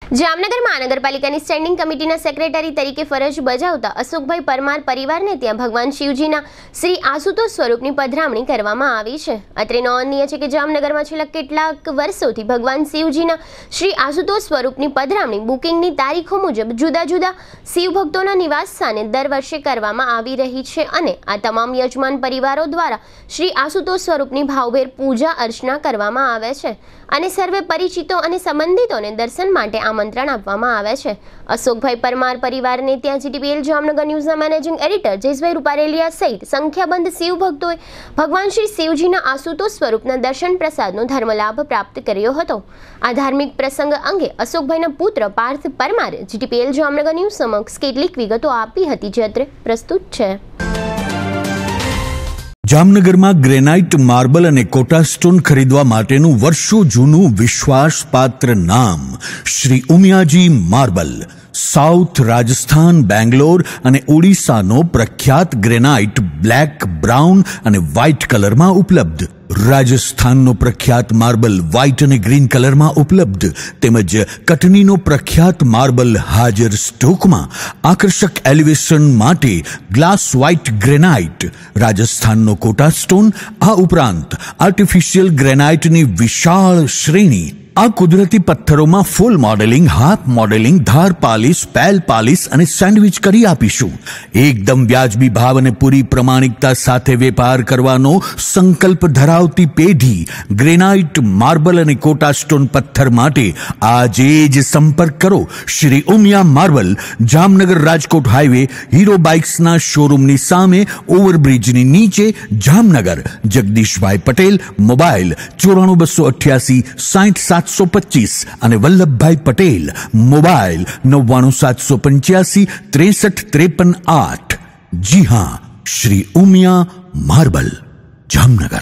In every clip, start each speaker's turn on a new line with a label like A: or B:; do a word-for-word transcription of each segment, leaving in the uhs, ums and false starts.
A: જામનગર મહાનગરપાલિકાની સ્ટેન્ડિંગ કમિટીના સેક્રેટરી તરીકે ફરજ બજાવતા અશોકભાઈ પરમાર પરિવારને ત્યાં ભગવાન શિવજીના શ્રી આશુતોષ સ્વરૂપની પધરામણી કરવામાં આવી છે। અત્રે નોંધનીય છે કે જામનગરમાં છેલ્લા કેટલાક વર્ષોથી ભગવાન શિવજીના શ્રી આશુતોષ સ્વરૂપની પધરામણી બુકિંગની તારીખો મુજબ જુદા જુદા શિવભક્તોના નિવાસ સ્થાને દર વર્ષે કરવામાં આવી રહી છે અને આ તમામ યજમાન પરિવારો દ્વારા શ્રી આશુતોષ સ્વરૂપની ભાવભેર પૂજા અર્ચના કરવામાં આવે છે અને સર્વે પરિચિતો અને સંબંધિતોને દર્શન માટે આમંત્રણ આપવામાં આવે છે। અશોકભાઈ પરમાર પરિવારને ત્યાં જીટીપીએલ જામનગર ન્યૂઝના મેનેજિંગ એડિટર જયેશભાઈ રૂપારેલિયા સહિત સંખ્યાબંધ શિવભક્તોએ ભગવાન શ્રી શિવજીના આશુતોષ સ્વરૂપના દર્શન પ્રસાદનો ધર્મલાભ પ્રાપ્ત કર્યો હતો। આ ધાર્મિક પ્રસંગ અંગે અશોકભાઈના પુત્ર પાર્થ પરમારે જીટીપીએલ જામનગર ન્યૂઝ સમક્ષ કેટલીક વિગતો આપી હતી, જે અત્રે પ્રસ્તુત છે।
B: જામનગરમાં ગ્રેનાઇટ માર્બલ અને કોટા સ્ટોન ખરીદવા માટેનું વર્ષો જૂનું વિશ્વાસપાત્ર નામ શ્રી ઉમિયાજી માર્બલ સાઉથ રાજસ્થાન, બેંગ્લોર અને ઓડિશાનો પ્રખ્યાત ગ્રેનાઇટ બ્લેક, બ્રાઉન અને વ્હાઇટ કલરમાં ઉપલબ્ધ, રાજસ્થાનનો પ્રખ્યાત માર્બલ વ્હાઇટ અને ગ્રીન કલરમાં ઉપલબ્ધ તેમજ કટનીનો પ્રખ્યાત માર્બલ હાજર સ્ટોકમાં। આકર્ષક એલિવેશન માટે ગ્લાસ વ્હાઇટ ગ્રેનાઇટ, રાજસ્થાનનો કોટા સ્ટોન, આ ઉપરાંત આર્ટિફિશિયલ ગ્રેનાઇટની વિશાળ શ્રેણી। આ કુદરતી પથ્થરોમાં ફૂલ મોડેલિંગ, હાફ મોડેલિંગ, ધાર પાલિશ, પેલ પાલિશ અને સેન્ડવિચ કરી આપીશું। એકદમ વ્યાજબી ભાવ અને પૂરી પ્રમાણિકતા સાથે વેપાર કરવાનો સંકલ્પ ધરાવતી પેઢી ગ્રેનાઇટ, માર્બલ અને કોટા સ્ટોન પથ્થર માટે આજે જ સંપર્ક કરો Shri Umiya marble, Jamnagar Rajkot highway, hero બાઇક્સના શોરૂમની સામે, ઓવરબ્રિજની નીચે, જામનગર। જગદીશભાઈ પટેલ, મોબાઈલ ચોરાણું બસો અઠ્યાસી સાઠ સાતસો પચીસ અને વલ્લભભાઈ પટેલ, મોબાઈલ નવ્વાણું સાતસો પંચ્યાસી ત્રેસઠ ત્રેપન આઠ। જી હા, શ્રી ઉમિયા માર્બલ, જામનગર।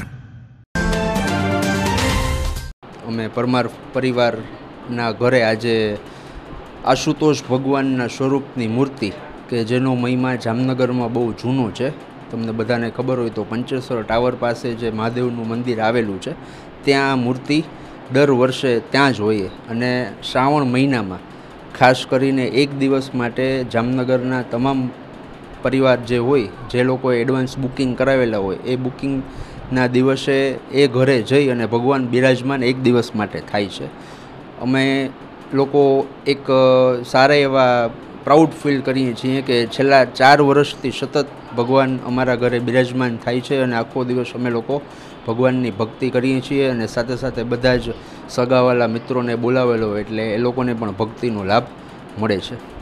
C: અમે પરમાર પરિવારના ઘરે આજે આશુતોષ ભગવાનના સ્વરૂપની મૂર્તિ કે જેનો મહિમા જામનગરમાં બહુ જૂનો છે, તમને બધાને ખબર હોય તો પંચેશ્વર ટાવર પાસે જે મહાદેવનું મંદિર આવેલું છે ત્યાં મૂર્તિ દર વર્ષે ત્યાં જ હોઈએ અને શ્રાવણ મહિનામાં ખાસ કરીને એક દિવસ માટે જામનગરના તમામ પરિવાર જે હોય, જે લોકોએ એડવાન્સ બુકિંગ કરાવેલા હોય, એ બુકિંગના દિવસે એ ઘરે જઈ અને ભગવાન બિરાજમાન એક દિવસ માટે થાય છે। અમે લોકો એક સારા એવા પ્રાઉડ ફીલ કરીએ છીએ કે છેલ્લા ચાર વર્ષથી સતત ભગવાન અમારા ઘરે બિરાજમાન થાય છે અને આખો દિવસ અમે લોકો ભગવાનની ભક્તિ કરીએ છીએ અને સાથે સાથે બધા જ સગાવાલા મિત્રોને બોલાવેલો એટલે એ લોકોને પણ ભક્તિનો લાભ મળે છે।